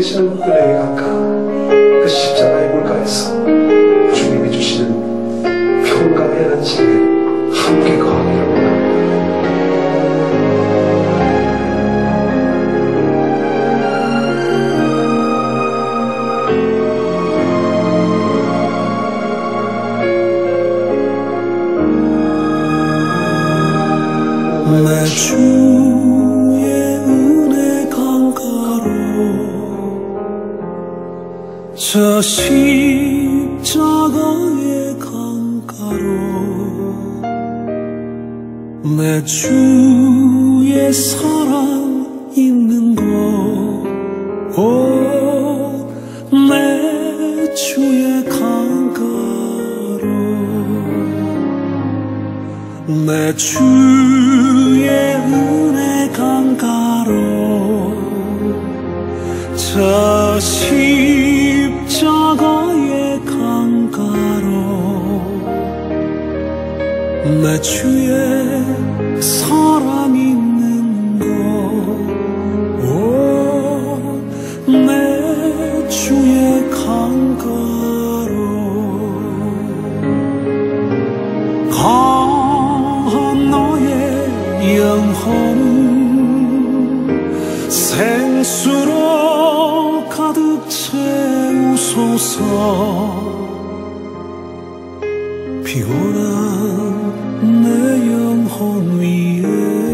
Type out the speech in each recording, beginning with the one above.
계시는 은혜의 강가, 그 십자가의 물가에서 주님이 주시는 평강의 안식에 함께 거하기를 원합니다. 내 주의 은혜 강가로 저 십자가의 강가로 내 주의 사랑 있는 곳 내 주의 강가로 내 주의 은혜 강가로 저 십자가의 강가로 내 주의 사랑 있는 곳 내 주의 강가로 영혼은 생수로 가득 채우소서. 피곤한 내 영혼 위에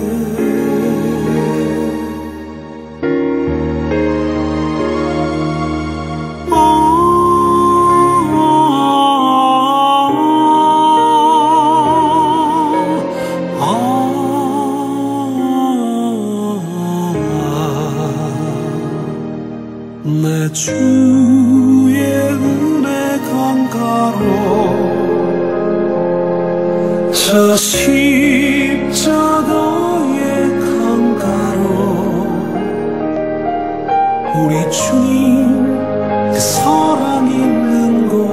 내 주의 은혜 강가로 저 십자가의 강가로 우리 주님 그 사랑 있는 곳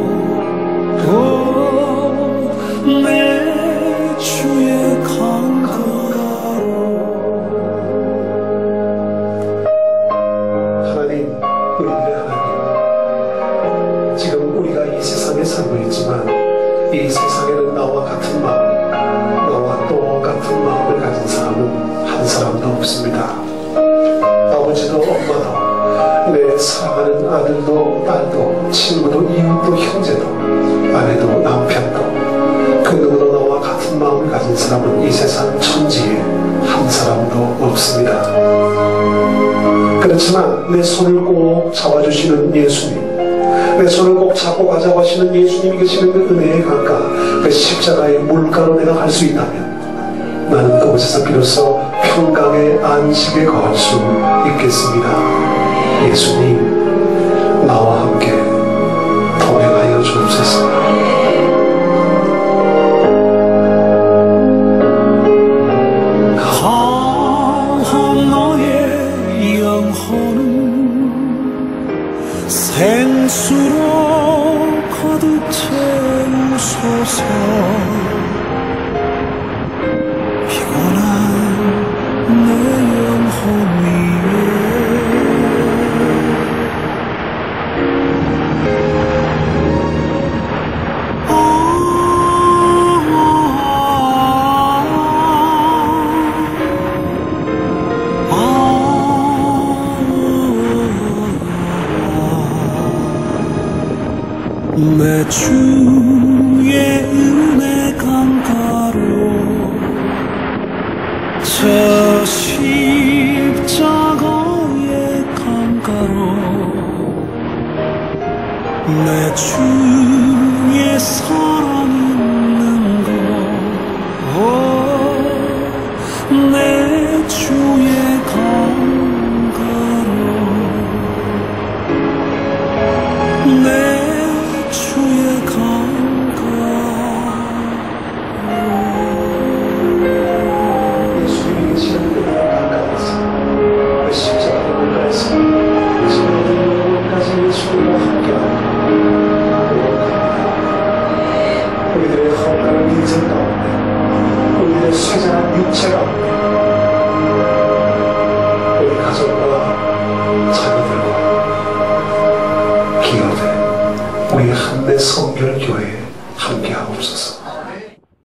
내 주의 강가로. 우리들의 하나님, 지금 우리가 이 세상에 살고 있지만 이 세상에는 나와 같은 마음, 나와 똑같은 마음을 가진 사람은 한 사람도 없습니다. 아버지도 엄마도 내 사랑하는 아들도 딸도 친구도 이웃도 형제도 아내도 남편도 그 누구도 나와 같은 마음을 가진 사람은 이 세상 천지에 한 사람도 없습니다. 그렇지만 내 손을 꼭 잡아주시는 예수님, 내 손을 꼭 잡고 가자고 하시는 예수님이 계시는 그 은혜의 강가, 그 십자가의 물가로 내가 갈 수 있다면 나는 그곳에서 비로소 평강의 안식에 거할 수 있겠습니다. 예수님, 나와 함께 동행하여 주옵소서. 영혼은 생수로 가득 채우소서. 피곤한 내 영혼 위에 내 주의 은혜 강가로 저 십자가의 강가로 내 주의 사랑 있는 곳 내 주의 강가로 내 주의 강가. 예수님이 계시는 그 강가에서, 그 십자가의 물가에서 지금까지 예수님과 함께하고 우리들의 험난한 인생 가운데, 우리들의 쇠잔한 육체 가운데, 우리 가족과 자녀들과 우리 한내 성결교회 함께하옵소서.